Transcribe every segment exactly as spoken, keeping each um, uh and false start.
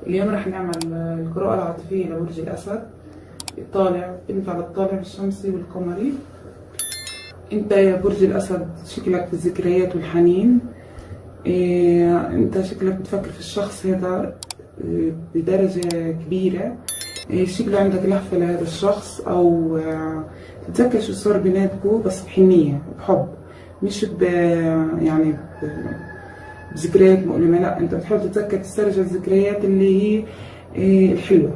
اليوم رح نعمل القراءة العاطفية لبرج الأسد. الطالع انت على الطالع الشمسي والقمري. انت يا برج الأسد شكلك بالذكريات والحنين. إيه انت شكلك بتفكر في الشخص هذا بدرجة كبيرة. إيه شكله عندك لهفة لهذا الشخص، او تتذكر شو صار بيناتكم بس بحنية بحب، مش ب يعني ب بذكريات مؤلمة. لا، انت بتحاول تتذكر تسترجع الذكريات اللي هي إيه الحلوة.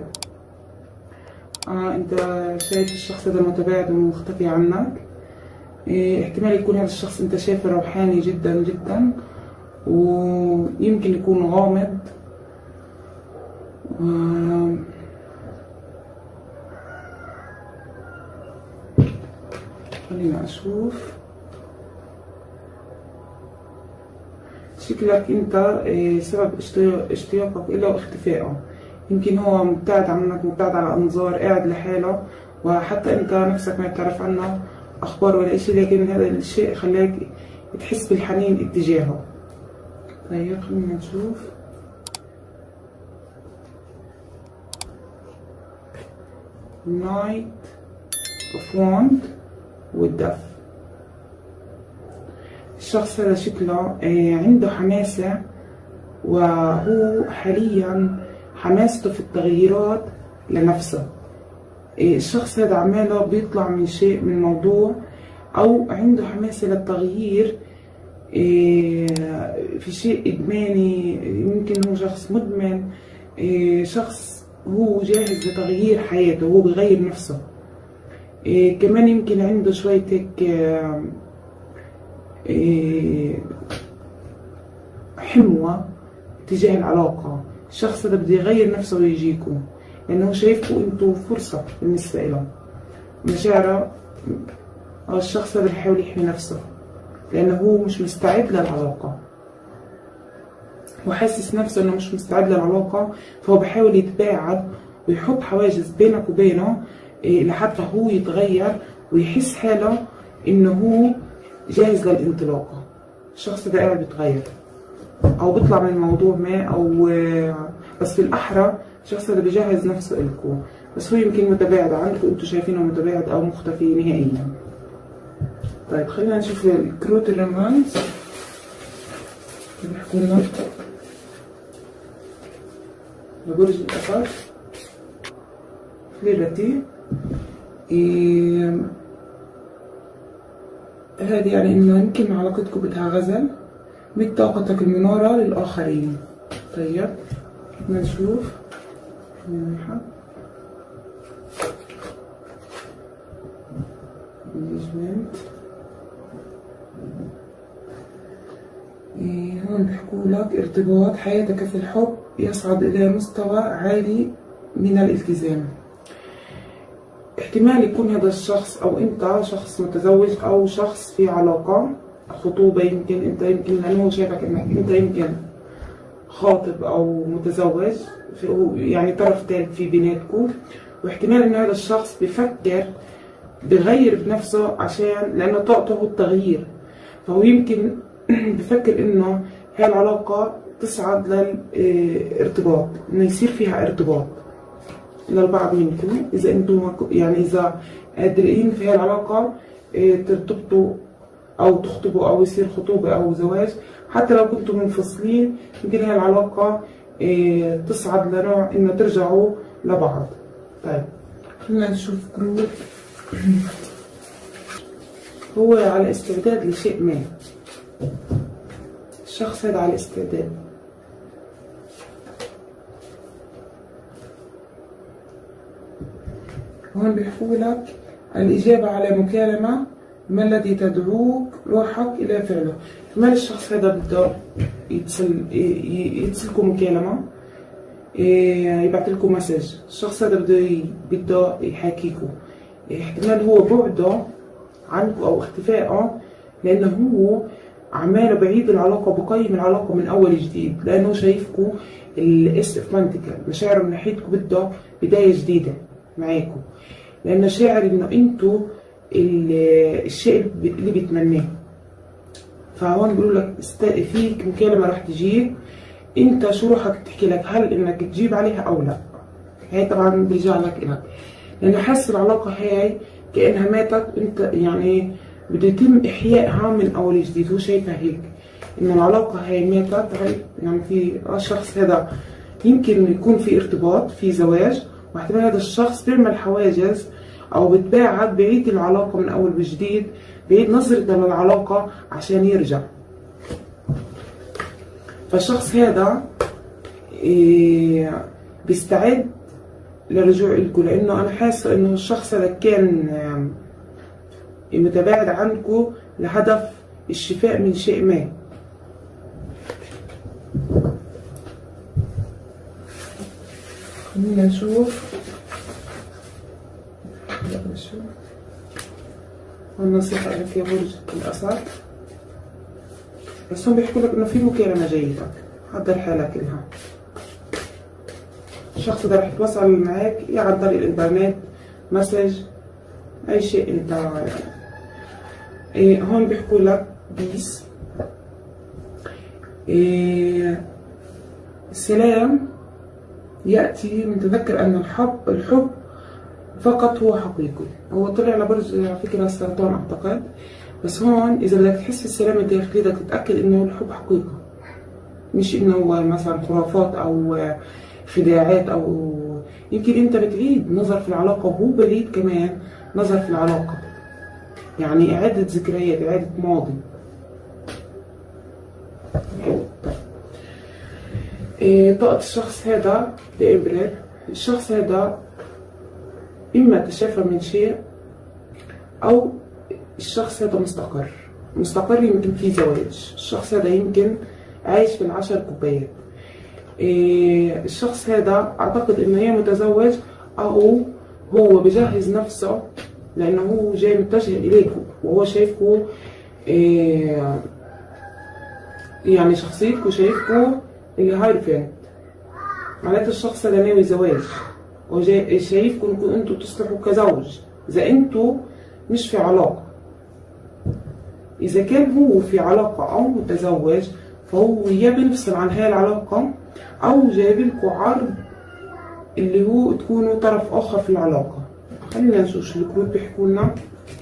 اه انت شايف الشخص هذا متباعد ومختفي عنك. إيه احتمال يكون هذا الشخص انت شايفه روحاني جدا جدا، ويمكن يكون غامض. آه خلينا اشوف. شكلك انت إيه سبب اشتياقك له واختفائه. يمكن هو مبتعد عنك، مبتعد على انظار، قاعد لحاله، وحتى انت نفسك ما بتعرف عنه اخبار ولا اشي، لكن هذا الشيء خلاك تحس بالحنين اتجاهه. طيب خلينا نشوف. نايت اوف واند والدف. الشخص هذا شكله عنده حماسة، وهو حاليا حماسته في التغييرات لنفسه. الشخص هذا عماله بيطلع من شيء، من موضوع، او عنده حماسة للتغيير في شيء ادماني. يمكن هو شخص مدمن، شخص هو جاهز لتغيير حياته، هو بيغير نفسه. كمان يمكن عنده شوية هيك حموة تجاه العلاقة. الشخص هذا بده يغير نفسه ويجيكم، لأنه شايفكم انتوا فرصة بالنسبة له. مشاعره الشخص هذا بيحاول يحمي نفسه، لأنه هو مش مستعد للعلاقة، وحاسس نفسه إنه مش مستعد للعلاقة، فهو بحاول يتباعد ويحط حواجز بينك وبينه لحتى هو يتغير ويحس حاله إنه هو جاهز للانطلاقة. الشخص ده قاعد بيتغير او بيطلع من موضوع ما، او بس في الاحرى الشخص ده بيجهز نفسه إلكم، بس هو يمكن متباعد عنكم، انتوا شايفينه متباعد او مختفي نهائيا. طيب خلينا نشوف الكروت الرمانس اللي بيحكوا لنا لبرج الاسد. فليرتي إيه هذه يعني انه يمكن علاقتكم بدها غزل، مد طاقتك المنارة للآخرين. طيب بدنا نشوف منيحة انجمنت. إيه هون بيحكوا لك ارتباط حياتك في الحب يصعد إلى مستوى عالي من الالتزام. احتمال يكون هذا الشخص او انت شخص متزوج، او شخص في علاقة خطوبة. يمكن انت يمكن لانه شايفك انك انت يمكن خاطب او متزوج، يعني طرف ثالث في بيناتكم. واحتمال ان هذا الشخص بفكر بغير بنفسه، عشان لانه طاقته هو التغيير، فهو يمكن بفكر انه هاي العلاقة تصعد للارتباط، انه يصير فيها ارتباط للبعض منكم. اذا انتم يعني اذا قادرين في هاي العلاقة ترتبطوا او تخطبوا او يصير خطوبة او زواج، حتى لو كنتم منفصلين يمكن هاي العلاقة تصعد لنوع انه ترجعوا لبعض. طيب خلينا نشوف كروت. هو على استعداد لشيء ما. الشخص هذا على استعداد. هون بيحكوا لك الإجابة على مكالمة، ما الذي تدعوك روحك إلى فعله. احتمال الشخص هذا بده يتصل يتصلكم مكالمة، يبعث لكم مسج. الشخص هذا بده بده يحاكيكم. احتمال هو بعده عنكم أو اختفائه، لأنه هو عماله بعيد العلاقة، بقيم العلاقة من أول جديد، لأنه شايفكم الإس اوف بنتكل. مشاعره من ناحيتكم بده بداية جديدة معاكم، لأنه شاعر إنه أنتوا الشيء اللي بيتمناه. فهون بيقولوا لك فيك مكالمة راح تجيك، انت شو روحك تحكي لك، هل انك تجيب عليها او لا. هي طبعا بيرجع لك الك، لانه حاسس العلاقه هاي كانها ماتت، انت يعني بده يتم احيائها من اول جديد. هو شايفها هيك، انه العلاقه هاي ماتت. هاي يعني في الشخص هذا يمكن يكون في ارتباط، في زواج، واحتمال هذا الشخص بيعمل حواجز او بتباعد، بعيد العلاقه من اول وجديد، بعيد نظرته للعلاقه عشان يرجع. فالشخص هذا إيه بيستعد للرجوع لكم، لانه انا حاسه انه الشخص هذا كان متباعد عنكم لهدف الشفاء من شيء ما. خلينا نشوف نشوف النصيحة لك يا برج الأسد. بس هم بيحكوا لك إنه في مكالمة جيدة، حضر حالك إلها. الشخص ده رح يتواصل معك يا عن طريق الإنترنت، مسج، أي شيء أنت يعني. إيه هون بيحكوا لك بيس، إيه السلام يأتي من تذكر أن الحب الحب فقط هو حقيقي. هو طلع لبرج على فكرة السرطان أعتقد، بس هون إذا بدك تحس بالسلام الداخلي بدك تتأكد إنه الحب حقيقي، مش إنه مثلا خرافات أو خداعات، أو يمكن أنت بتعيد نظر في العلاقة وهو بريد كمان نظر في العلاقة، يعني إعادة ذكريات، إعادة ماضي. إيه طاقة الشخص هذا لإبرة، الشخص هذا إما تشافى من شيء أو الشخص هذا مستقر مستقر يمكن في زواج. الشخص هذا يمكن عايش في العشر كوبايات. إيه الشخص هذا أعتقد إنه يا متزوج أو هو بجهز نفسه، لأنه هو جاي متجه إليكم وهو شايفكم، إيه يعني شخصيتكم شايفكم اللي هايرفنت، معناته الشخص هذا ناوي زواج وجاي شايفكم انكم انتوا تصلحوا كزوج. اذا انتوا مش في علاقه، اذا كان هو في علاقه او متزوج، فهو يا بينفصل عن هاي العلاقه او جايب لكم عرض اللي هو تكونوا طرف اخر في العلاقه. خلينا نشوف شو الكروت بيحكوا لنا.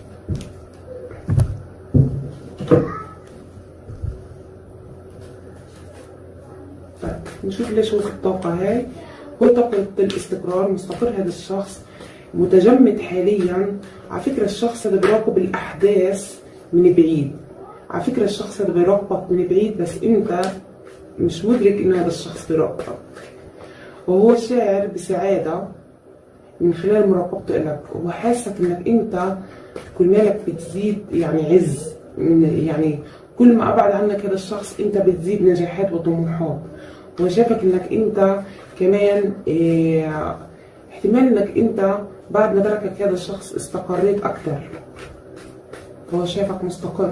نشوف ليش هو في الطاقة هاي. هو طاقة الاستقرار، مستقر هذا الشخص، متجمد حاليا. على فكرة الشخص هذا بيراقب الأحداث من بعيد، على فكرة الشخص هذا بيراقبك من بعيد، بس أنت مش مدرك إنه هذا الشخص بيراقبك، وهو شاعر بسعادة من خلال مراقبته لك. هو حاسك إنك أنت كل مالك بتزيد يعني عز، يعني كل ما أبعد عنك هذا الشخص أنت بتزيد نجاحات وطموحات. هو شافك انك انت كمان إيه احتمال انك انت بعد ما تركك هذا الشخص استقريت اكثر. هو شافك مستقر.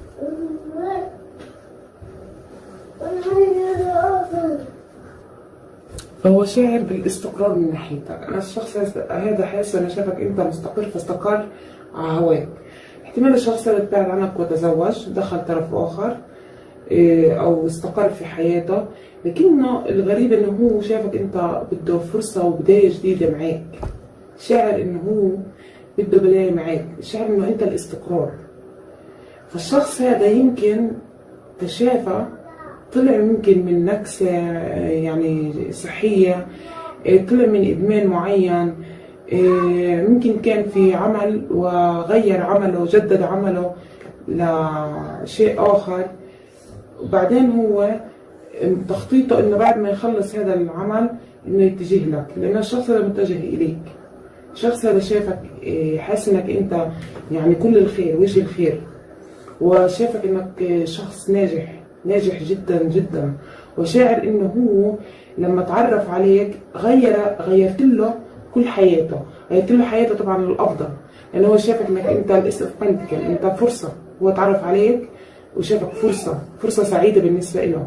فهو شاعر بالاستقرار من ناحيتك. انا الشخص هذا حاسس انا شافك انت مستقر فاستقر على هواك. احتمال الشخص هذا تبعد عنك وتزوج، دخل طرف اخر او استقر في حياته، لكنه الغريب انه هو شافك انت بده فرصه وبدايه جديده معك. شاعر انه هو بده بدايه معك، شاعر انه انت الاستقرار. فالشخص هذا يمكن تشافى، طلع يمكن من نكسه يعني صحيه، طلع من ادمان معين، ممكن كان في عمل وغير عمله وجدد عمله لشيء اخر، وبعدين هو تخطيطه انه بعد ما يخلص هذا العمل انه يتجه لك، لان الشخص هذا متجه اليك. الشخص هذا شافك حاسس انك انت يعني كل الخير، وجه الخير، وشافك انك شخص ناجح ناجح جدا جدا، وشاعر انه هو لما تعرف عليك غير غيرت له كل حياته، غيرت له حياته طبعا للافضل، لانه هو شافك انك انت الاس اوف بنتكل، انت فرصه. هو تعرف عليك وشافك فرصه فرصه سعيده بالنسبه له.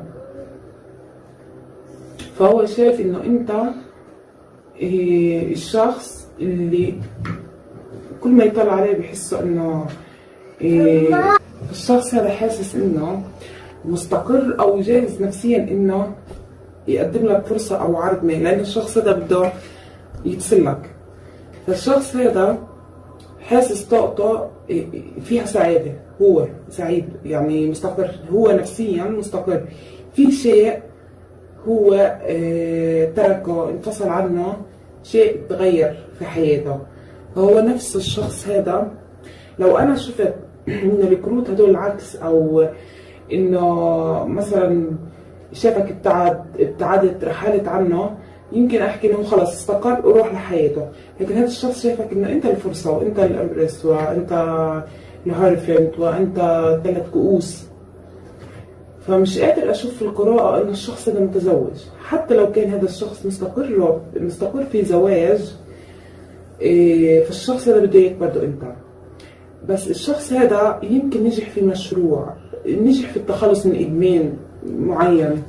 فهو شايف انه انت الشخص اللي كل ما يطلع عليه بحسه انه الشخص هذا حاسس انه مستقر او جاهز نفسيا انه يقدم لك فرصة أو عرض ما، لأن الشخص هذا بده يتسلك. فالشخص هذا حاسس طاقته فيها سعادة، هو سعيد يعني مستقر، هو نفسيا مستقر. في شيء هو تركه، انفصل عنه، شيء تغير في حياته. فهو نفس الشخص هذا لو أنا شفت إن الكروت هدول العكس، أو إنه مثلا شافك ابتعد ابتعدت رحلت عنه، يمكن احكي انه خلص استقر وروح لحياته. لكن هذا الشخص شايفك انه انت الفرصه، وانت الامبرس، وانت الهارفنت، وانت ثلاث كؤوس. فمش قادر اشوف في القراءه انه الشخص هذا متزوج، حتى لو كان هذا الشخص مستقر مستقر في زواج. إيه، فالشخص هذا بده اياك برضه انت. بس الشخص هذا يمكن نجح في مشروع، نجح في التخلص من ادمان معين،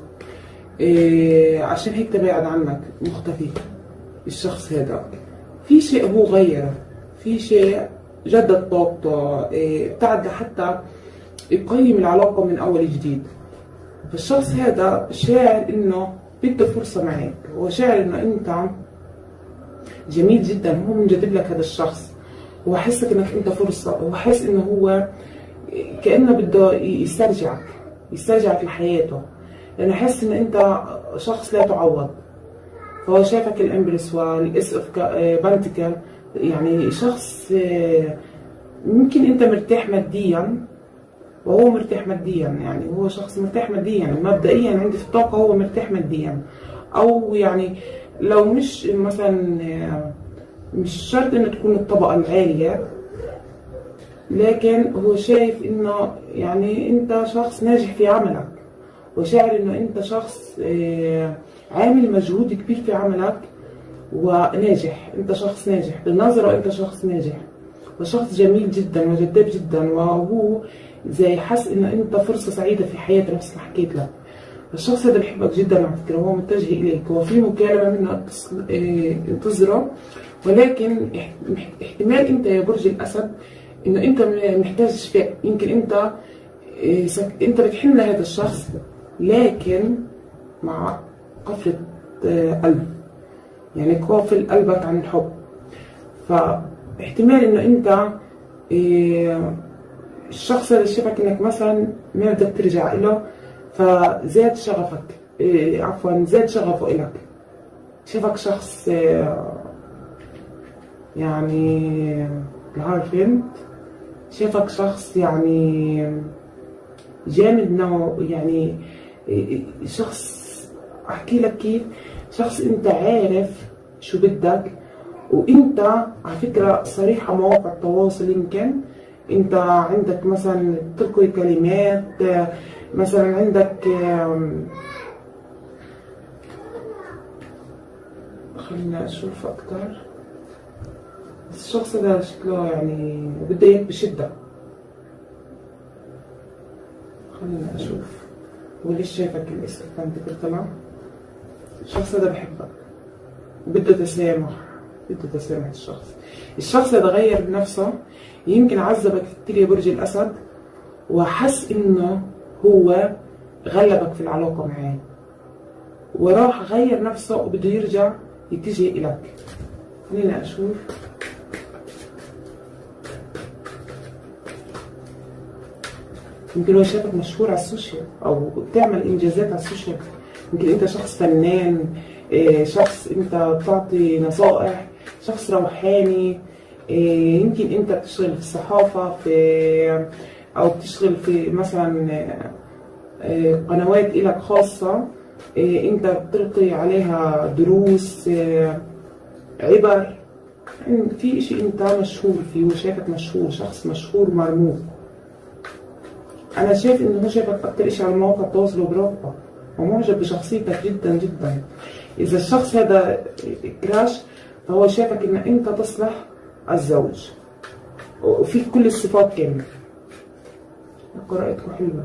إيه عشان هيك تبعد عنك، مختفي. الشخص هذا في شيء هو غيره، في شيء جدد طاقته، إيه ابتعد لحتى يقيم العلاقة من أول جديد. فالشخص هذا شاعر إنه بده فرصة معك، هو شاعر إنه أنت جميل جدا، هو منجذب لك. هذا الشخص هو حسك إنك أنت فرصة، هو حس إنه هو كأنه بده يسترجعك يسترجعك لحياته، لأنه حس إن أنت شخص لا تعوض. فهو شافك الإمبرس والإس أوف بنتكل، يعني شخص ممكن أنت مرتاح ماديا وهو مرتاح ماديا، يعني هو شخص مرتاح ماديا مبدئيا، عندي في الطاقة هو مرتاح ماديا. أو يعني لو مش مثلا مش شرط إنه تكون الطبقة العالية، لكن هو شايف إنه يعني أنت شخص ناجح في عملك، وشاعر انه انت شخص عامل مجهود كبير في عملك وناجح. انت شخص ناجح بالنظرة، انت شخص ناجح وشخص جميل جدا وجذاب جدا، وهو زي حس انه انت فرصة سعيدة في حياته نفس ما حكيت لك. الشخص هذا بحبك جدا على فكرة، وهو متجه اليك، هو في مكالمة منه انتظره. ولكن احتمال انت يا برج الاسد انه انت محتاج شفاء. يمكن انت انت بتحن لهذا الشخص، لكن مع قفلة قلب، يعني قافل قلبك عن الحب. فاحتمال انه انت الشخص اللي شافك انك مثلا ما بدك ترجع له، فزاد شغفك، عفوا زاد شغفه إلك. شافك شخص يعني عارفين، شافك شخص يعني جامد نوع، يعني شخص احكي لك كيف، شخص انت عارف شو بدك، وانت على فكره صريحه مواقع التواصل. يمكن انت عندك مثلا تلقي كلمات، مثلا عندك خلينا اشوف اكتر. الشخص ده شكله يعني بده اياك بشده. خلينا اشوف وليش شايفك الاسم كنت طلع. الشخص هذا بحبك، بده تسامح، بده تسامح. الشخص الشخص هذا غير بنفسه، يمكن عذبك كثير يا برج الاسد، وحس انه هو غلبك في العلاقه معاه، وراح غير نفسه وبده يرجع يتجه اليك. خلينا اشوف. يمكن هو شافك مشهور على السوشيال او بتعمل انجازات على السوشيال. يمكن انت شخص فنان، شخص انت بتعطي نصائح، شخص روحاني. يمكن انت بتشتغل في الصحافه، في او بتشتغل في مثلا قنوات إلك خاصه، انت بتلقي عليها دروس، عبر. في اشي انت مشهور فيه، وشايفك مشهور، شخص مشهور مرموق. انا شايف انه هو شايفك اكتر اشي على مواقع التواصل وبرافقك، ومعجب بشخصيتك جدا جدا. اذا الشخص هذا كراش، فهو شايفك ان انت تصلح الزوج، وفيك كل الصفات كاملة. قراءتكم حلوة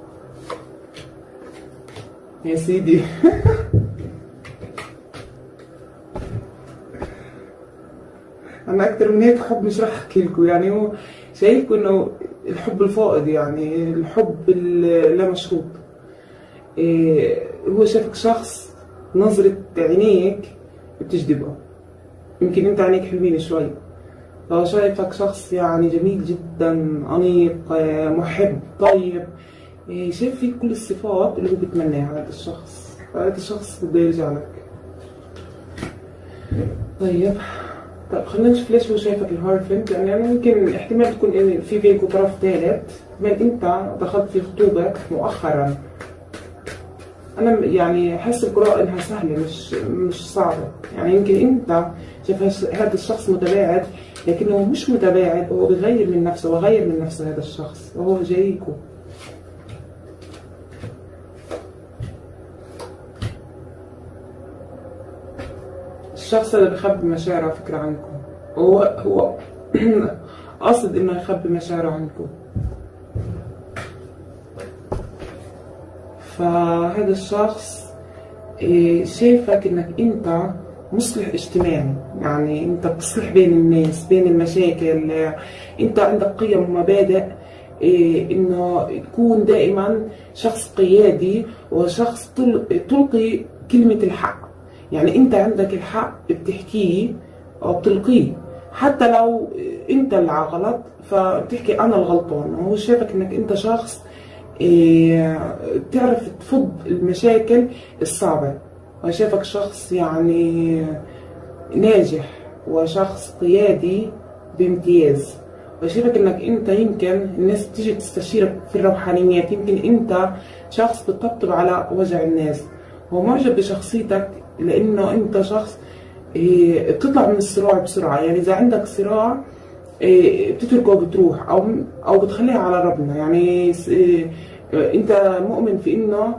يا سيدي. انا اكتر من هيك حب مش راح احكي لكم. يعني هو شايفكم انه الحب الفائض، يعني الحب اللا مشروط. إيه، هو شافك شخص نظرة عينيك بتجذبه، يمكن انت عينيك حلوين شوي، فهو شايفك شخص يعني جميل جدا، أنيق، محب، طيب، شايف فيك كل الصفات اللي هو بيتمناها هذا الشخص، فهذا الشخص بده يرجع لك. طيب طيب خلينا نشوف ليش هو شايفك الهايروفنت، يعني, يعني يمكن احتمال تكون في بينكم طرف ثالث، احتمال انت دخلت في خطوبة مؤخرا. انا يعني احس القراءة انها سهلة مش مش صعبة، يعني يمكن انت شايف هذا الشخص متباعد، لكنه مش متباعد، هو بيغير من نفسه وغير من نفسه هذا الشخص وهو جايكم. الشخص هذا بخبي مشاعره على فكرة عنكم، هو هو قاصد انه يخبي مشاعره عنكم. فهذا الشخص شايفك انك انت مصلح اجتماعي، يعني انت بتصلح بين الناس، بين المشاكل، انت عندك قيم ومبادئ، انه تكون دائما شخص قيادي وشخص تلقي كلمة الحق، يعني انت عندك الحق بتحكيه او بتلقيه، حتى لو انت اللي على غلط فبتحكي انا الغلطان. هو شايفك انك انت شخص بتعرف تفض المشاكل الصعبة، وشايفك شخص يعني ناجح وشخص قيادي بامتياز، وشايفك انك انت يمكن الناس تيجي تستشيرك في الروحانيات، يمكن انت شخص بتطبطب على وجع الناس. هو معجب بشخصيتك لانه انت شخص بتطلع من الصراع بسرعة، يعني اذا عندك صراع بتتركه وبتروح او او بتخليها على ربنا، يعني انت مؤمن في انه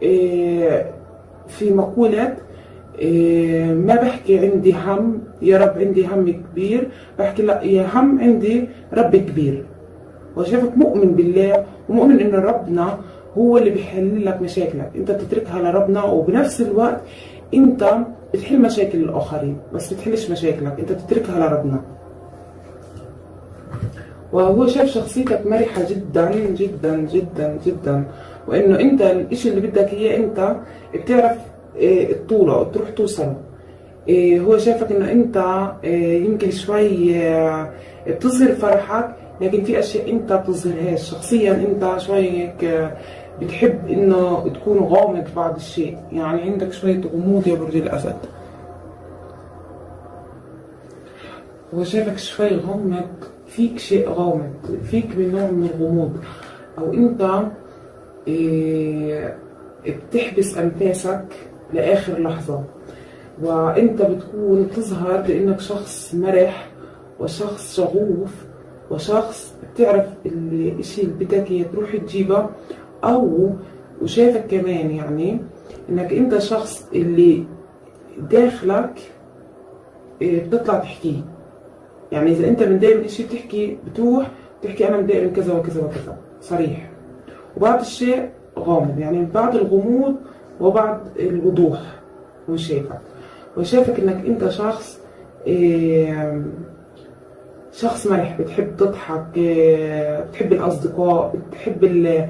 في مقولة ما بحكي عندي هم يا رب عندي هم كبير، بحكي لا يا هم عندي رب كبير. وشايفك مؤمن بالله ومؤمن ان ربنا هو اللي بيحل لك مشاكلك، انت بتتركها لربنا، وبنفس الوقت انت بتحل مشاكل الاخرين بس بتحلش مشاكلك، انت بتتركها لربنا. وهو شايف شخصيتك مرحة جدا جدا جدا جدا، وانه انت الاشي اللي بدك اياه انت بتعرف تطوله تروح توصله. هو شايفك انه انت يمكن شوي بتظهر فرحك، لكن في اشياء انت بتظهرهاش شخصيا، انت شوي هيك بتحب انه تكون غامض بعض الشيء، يعني عندك شوية غموض يا برج الاسد. هو شايفك شوي غامض، فيك شيء غامض، فيك من نوع من الغموض، او انت بتحبس انفاسك لاخر لحظة، وانت بتكون تظهر لانك شخص مرح وشخص شغوف وشخص بتعرف الاشي اللي بدك اياه تروح تجيبه، او وشايفك كمان يعني انك انت شخص اللي داخلك بتطلع تحكيه، يعني اذا انت متضايق من شيء بتحكي بتروح بتحكي انا متضايق من كذا وكذا وكذا صريح، وبعض الشيء غامض، يعني بعض الغموض وبعض الوضوح. هو شايفك وشايفك انك انت شخص شخص مرح، بتحب تضحك، بتحب الاصدقاء، بتحب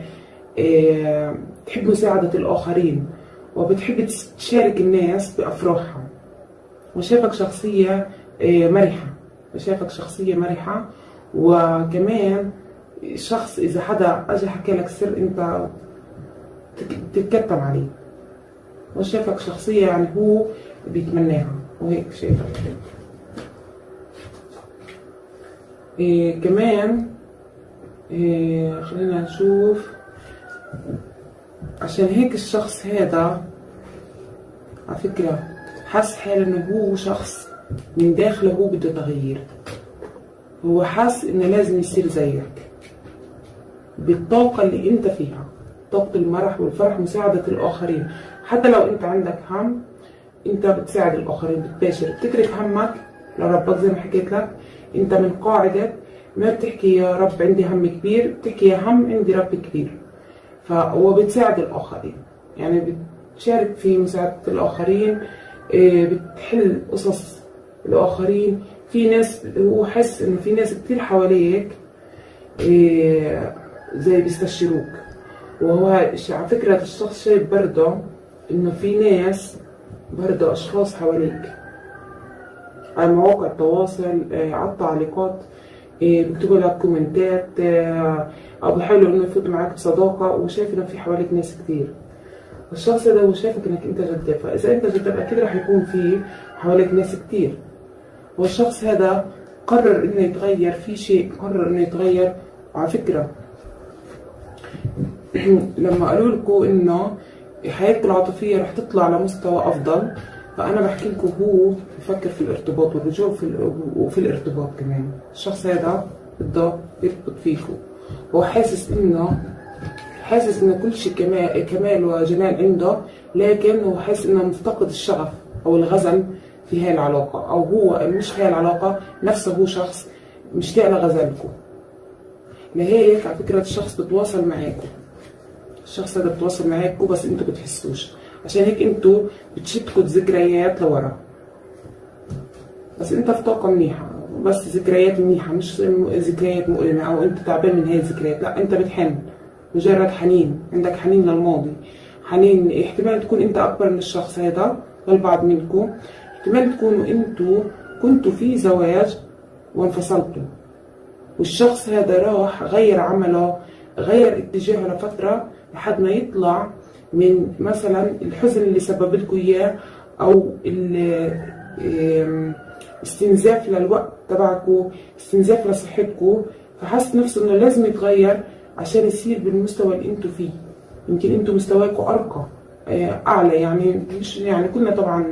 بتحب مساعدة الاخرين، وبتحب تشارك الناس بافراحها. وشايفك شخصية مرحة، وشايفك شخصية مرحة، وكمان شخص اذا حدا اجى حكى لك سر انت تتكتم عليه. وشايفك شخصية يعني هو بيتمناها، وهيك شايفك. إيه كمان إيه خلينا نشوف، عشان هيك الشخص هذا على فكرة حس حاله انه هو شخص من داخله هو بده تغيير، هو حاس انه لازم يصير زيك بالطاقة اللي انت فيها، طاقة المرح والفرح، مساعدة الاخرين. حتى لو انت عندك هم انت بتساعد الاخرين، بتباشر، بتترك همك لربك زي ما حكيت لك. انت من قاعدة ما بتحكي يا رب عندي هم كبير، بتحكي يا هم عندي رب كبير. فهو بتساعد الاخرين، يعني بتشارك في مساعدة الاخرين، بتحل قصص الاخرين. في ناس هو حس انه في ناس كتير حواليك زي بيستشيروك، وهو على فكرة الشخص شايف برضه انه في ناس برضه أشخاص حواليك على مواقع التواصل، على التعليقات، بيكتبوا لك كومنتات أو بيحاولوا إنه يفوتوا معاك بصداقة، وشايف إنه في حواليك ناس كتير. الشخص ده هو شايفك إنك أنت جذاب، فإذا أنت جذاب أكيد راح يكون في حواليك ناس كتير. والشخص هذا قرر إنه يتغير في شيء، قرر إنه يتغير. على فكرة لما قالوا لكم إنه حياتكم العاطفية رح تطلع لمستوى أفضل، فأنا بحكي لكم هو بفكر في الارتباط والرجوع في وفي الارتباط كمان. الشخص هذا بده يرتبط فيكم، هو حاسس إنه حاسس إنه كل شيء كمال كمال وجمال عنده، لكن هو حاسس إنه مفتقد الشغف أو الغزل في هاي العلاقة، أو هو مش في هاي العلاقة نفسه، هو شخص مشتاق لغزلكم. لهيك على فكرة الشخص بتواصل معاكم، الشخص هذا بتواصل معاكم بس انتوا بتحسوش، عشان هيك انتوا بتشتكوا ذكريات لورا. بس انت في طاقة منيحة، بس ذكريات منيحة مش ذكريات مؤلمة او انت تعبان من هاي الذكريات، لا انت بتحن، مجرد حنين، عندك حنين للماضي، حنين. احتمال تكون انت اكبر من الشخص هذا للبعض منكم، احتمال تكونوا انتوا كنتوا في زواج وانفصلتوا، والشخص هذا راح غير عمله، غير اتجاهه لفترة لحد ما يطلع من مثلا الحزن اللي سبب لكم اياه، او استنزاف للوقت تبعكم، استنزاف لصحتكم، فحس نفسه انه لازم يتغير عشان يصير بالمستوى اللي انتوا فيه. يمكن انتوا مستواكم ارقى اعلى، يعني مش يعني كلنا طبعا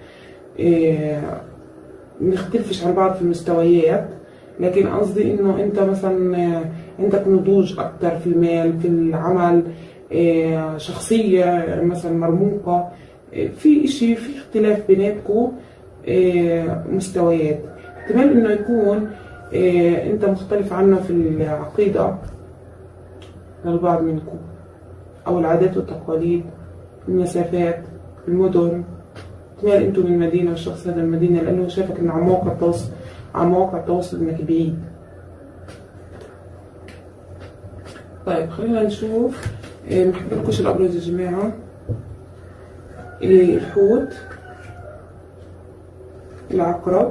نختلفش عن بعض في المستويات، لكن قصدي انه انت مثلا عندك نضوج اكتر في المال، في العمل، شخصية مثلا مرموقة، في اشي في اختلاف بيناتكم مستويات. احتمال انه يكون انت مختلف عنه في العقيدة للبعض منكم، او العادات والتقاليد، المسافات، المدن. احتمال انتوا من مدينة والشخص هذا المدينة، لانه شايفك انه على مواقع التواصل على مواقع التواصل انك بعيد. طيب خلينا نشوف، محكيلكوش الابراج يا جماعة. الحوت، العقرب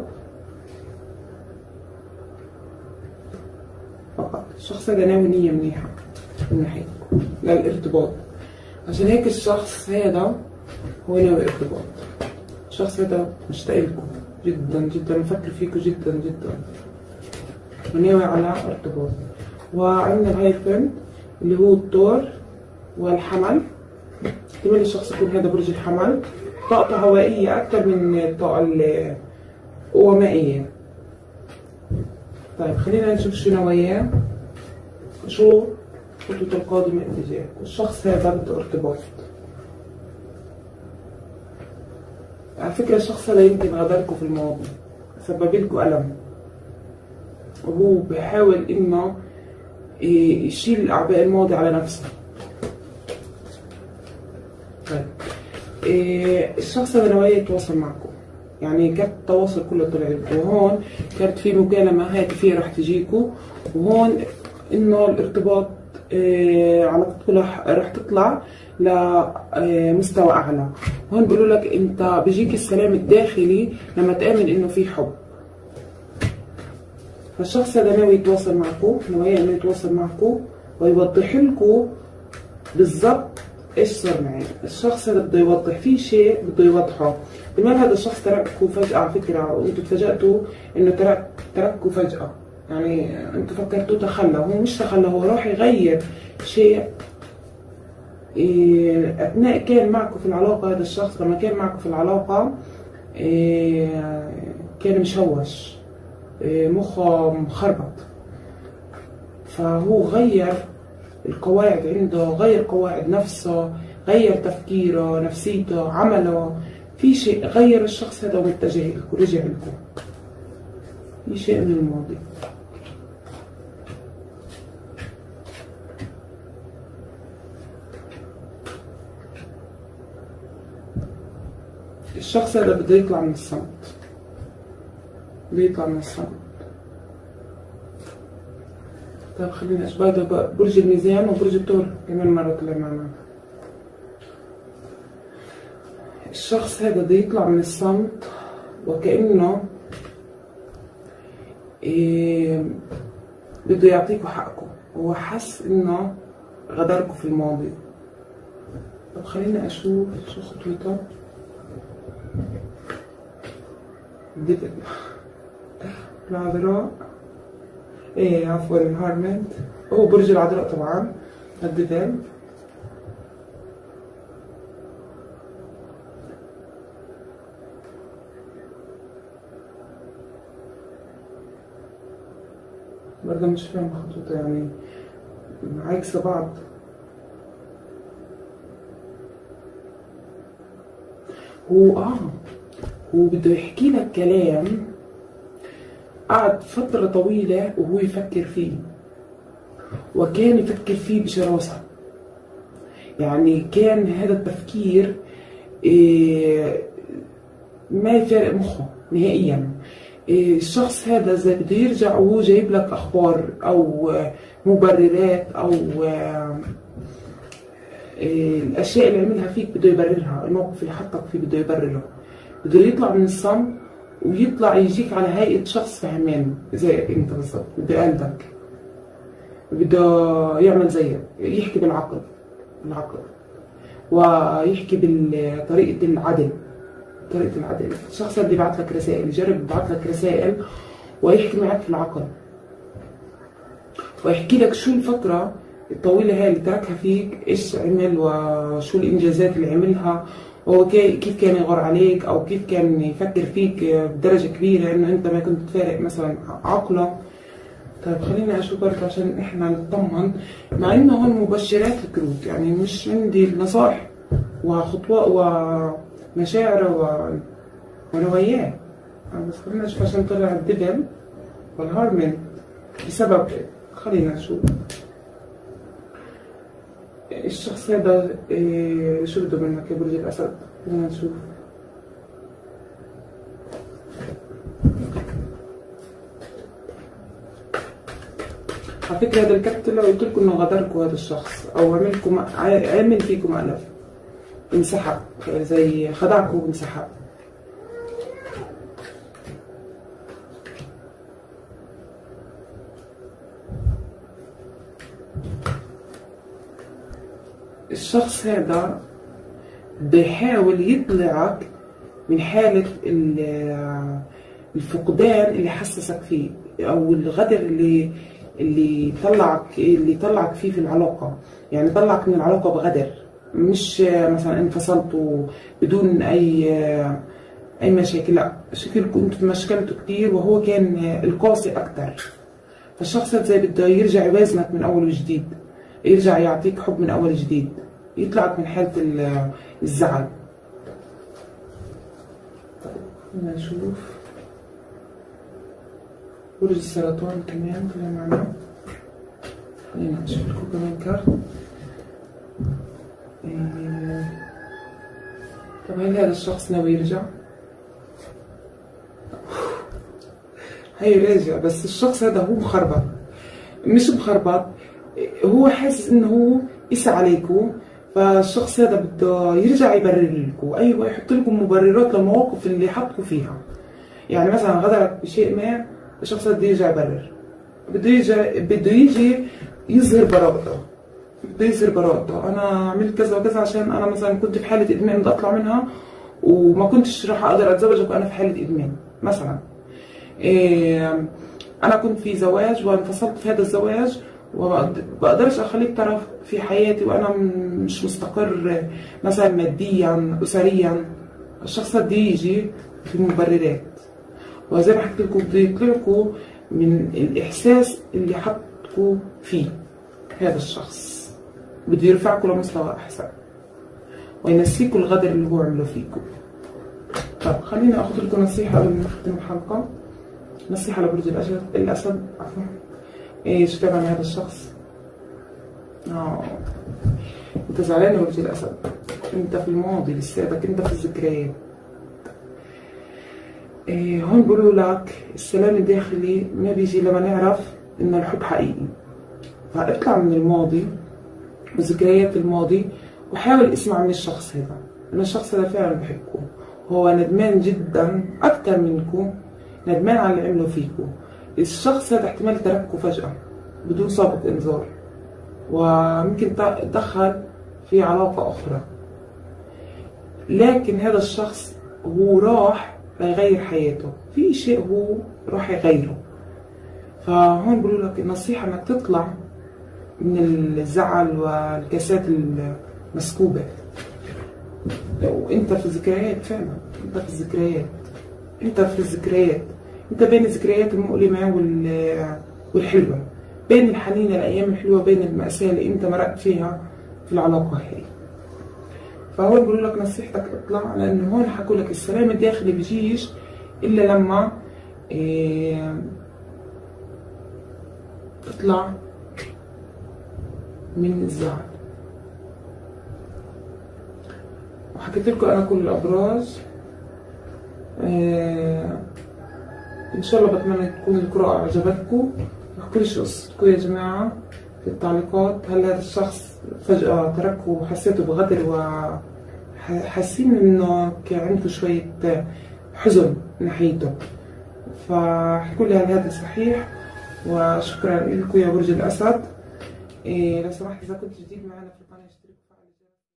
فقط. الشخص هذا ناوي نية منيحة من ناحيتكم للارتباط، عشان هيك الشخص هذا هو ناوي ارتباط. الشخص هذا مشتاق لكم جدا جدا، مفكر فيكم جدا جدا، وناوي على ارتباط. وعندنا الهايفن اللي هو الثور والحمل. احتمال الشخص يكون هذا برج الحمل، طاقته هوائية أكثر من الطاقة الومائية. طيب خلينا نشوف شو نواياه، شو خطوة القادمة اتجاهك. الشخص هذا بده ارتباط. على فكرة الشخص هذا يمكن غدركم في الماضي، سبب لكم ألم، وهو بيحاول إنه يشيل أعباء الماضي على نفسه. طيب إيه الشخص هذا نوايا يتواصل معكم، يعني كانت التواصل كله طلع لكم، وهون كانت في مكالمة هاتفية رح تجيكم، وهون إنه الارتباط إيه علاقتكم رح تطلع لمستوى أعلى. هون بيقولوا لك أنت بيجيك السلام الداخلي لما تآمن إنه في حب. فالشخص هذا ناوي يتواصل معكم، نوايا إنه يتواصل معكم ويوضح لكم بالضبط ايش صار معي. الشخص هذا بده يوضح في شيء، بده يوضحه. بما هذا الشخص ترككم فجأة على فكرة، وانتم تفاجأتوا انه ترك ترككم فجأة، يعني انتم فكرتوه تخلى، هو مش تخلى، هو راح يغير شيء. إيه اثناء كان معكم في العلاقة، هذا الشخص لما كان معكم في العلاقة إيه كان مشوش، إيه مخه مخربط، فهو غير القواعد عنده، غير قواعد نفسه، غير تفكيره، نفسيته، عمله، في شيء غير الشخص هذا ومتجه لكم، رجع لكم في شيء من الماضي. الشخص هذا بده يطلع من الصمت، بده يطلع من الصمت. طيب خلينا اشوف هذا برج الميزان وبرج الثور كمان مرة طلع معنا. الشخص هذا بده يطلع من الصمت وكأنه إيه بده يعطيكوا حقكم. هو حس انه غدركوا في الماضي. طب خليني اشوف شو خطوته. دبل العذراء، ايه عفوا الهارمنت، هو برج العذراء طبعا. الدبل برضه مش فاهمة خطوته، يعني عاكسة بعض. هو اه هو بده يحكي لك كلام قعد فترة طويلة وهو يفكر فيه، وكان يفكر فيه بشراسة. يعني كان هذا التفكير إيه ما يفارق مخه نهائيا. إيه الشخص هذا إذا بده يرجع وهو جايب لك أخبار أو مبررات أو إيه الأشياء اللي عملها فيك بده يبررها، الموقف اللي حطك فيه بده يبرره، بده يطلع من الصمت ويطلع يجيك على هيئة شخص فهمان زي انت بالظبط، بده يقلدك، بده يعمل زيك، يحكي بالعقل بالعقل ويحكي بطريقة العدل، طريقة العدل. الشخص اللي بيبعت لك رسائل يجرب يبعت لك رسائل ويحكي معك في العقل، ويحكي لك شو الفترة الطويلة هاي اللي تركها فيك، ايش عمل وشو الانجازات اللي عملها، وهو كيف كان يغار عليك او كيف كان يفكر فيك بدرجة كبيرة انه انت ما كنت تفارق مثلا عقله. طيب خليني اشوف برضه عشان احنا نطمن، مع انه هون مبشرات الكروت، يعني مش عندي نصائح وخطوات ومشاعر ونواياه، بس خلينا نشوف عشان طلع الدبل والهارمن بسبب. خلينا نشوف الشخص هذا إيه شو بده منك يا برج الأسد. خلينا نشوف. على فكرة هذا الكارت لو قلت لكم انه غدركم هذا الشخص او عملكم عمل فيكم مقلب، انسحب، زي خدعكم وانسحب. الشخص هذا بده يحاول يطلعك من حالة الفقدان اللي حسسك فيه او الغدر اللي اللي طلعك اللي طلعك فيه في العلاقة، يعني طلعك من العلاقة بغدر، مش مثلا انفصلتوا بدون اي اي مشاكل، لا شكلكم انتوا تمشكلتوا كتير وهو كان القاسي اكتر. فالشخص زي بده يرجع يوازنك من اول وجديد، يرجع يعطيك حب من اول جديد، يطلعك من حالة الزعل. طيب خلينا نشوف برج السرطان كمان طلع معنا. خلينا نشوف لكم كمان كارت. إيه. طب هل هذا الشخص ناوي يرجع؟ هي راجع، بس الشخص هذا هو مخربط، مش مخربط، هو حاسس انه هو قسى عليكم، فالشخص هذا بده يرجع يبرر لكم، ايوه يحط لكم مبررات للمواقف اللي حطكم فيها. يعني مثلا غدرك بشيء ما، الشخص بده يرجع يبرر، بده يجي بده يجي يظهر براءته، بده يظهر براءته، انا عملت كذا وكذا عشان انا مثلا كنت في حاله ادمان بدي اطلع منها وما كنتش راح اقدر اتزوجك وانا في حاله ادمان مثلا. إيه انا كنت في زواج وانفصلت في هذا الزواج وما بقدرش اخليك طرف في حياتي وانا مش مستقر مثلا ماديا اسريا. الشخص بده يجي في المبررات، وزي ما حكيت لكم بده يطلعكم من الاحساس اللي حطكم فيه. هذا الشخص بده يرفعكم لمستوى احسن وينسيكم الغدر اللي هو عمله فيكم. طب خليني اخذ لكم نصيحه قبل ما نختم الحلقه. نصيحه لبرج الاسد الاسد عفوا. ايش تابع من هذا الشخص؟ اه انت زعلان يا برج الاسد، انت في الماضي لساتك، انت في الذكريات. إيه هون بيقولوا لك السلام الداخلي ما بيجي لما نعرف ان الحب حقيقي. فاطلع من الماضي وذكريات الماضي وحاول اسمع من الشخص هذا، إن الشخص هذا فعلا بحبكم، هو ندمان جدا أكتر منكم، ندمان على اللي عمله فيكم. الشخص هذا احتمال ترككم فجأة بدون سابق إنذار، وممكن دخل في علاقة أخرى، لكن هذا الشخص هو راح يغير حياته، في شيء هو راح يغيره. فهون بقول لك النصيحة انك تطلع من الزعل والكاسات المسكوبة. لو انت في الذكريات، فعلا انت في الذكريات، انت في الذكريات، انت بين الذكريات المؤلمة والحلوة، بين الحنين الايام الحلوة، بين المأساة اللي انت مرقت فيها في العلاقة هاي. فهون بقول لك نصيحتك اطلع، لانه هون حكوا لك السلام الداخلي بيجيش الا لما إيه تطلع من الزعل. وحكيت لكم انا كل الابراج. إيه ان شاء الله بتمنى تكون القراءة عجبتكم. احكوا لي شو قصتكم يا جماعة في التعليقات. هل هذا الشخص فجأة تركه وحسيته بغدر وحاسين انه كان عنده شوية حزن ناحيته؟ فاحكوا لي هل هذا صحيح. وشكرا لكم يا برج الأسد. إيه لو سمحت إذا كنت جديد معنا في القناة